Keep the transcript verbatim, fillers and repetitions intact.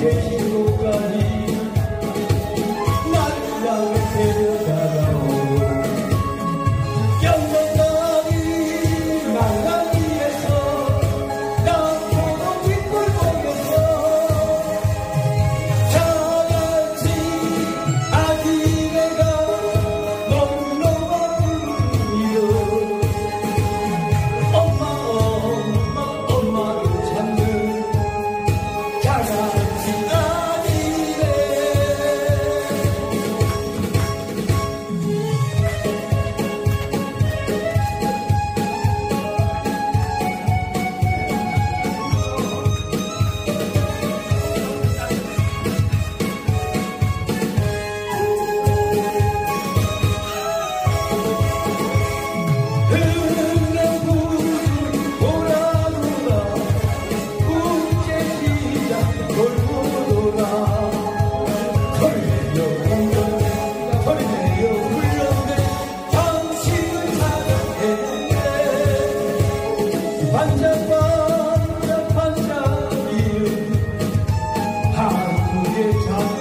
계신 곳까지 날 향해 데려다가오. 영원히 나랑 위에서 남포동 뒷골 보면서 다같이 아기네가 놀러와 부르며 엄마 엄마 엄마를 찾는 다같이 아기네. 흘러 부른 보라로라 국제시장 돌고 돌아 소리내요 울렸네 소리내요 울렸네 당신을 사랑했네. 반짝반짝 반짝이는 한국의 장